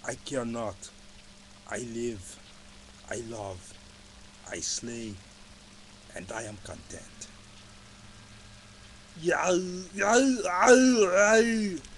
I care not. I live, I love, I slay, and I am content. Yeah, yeah, yeah, yeah.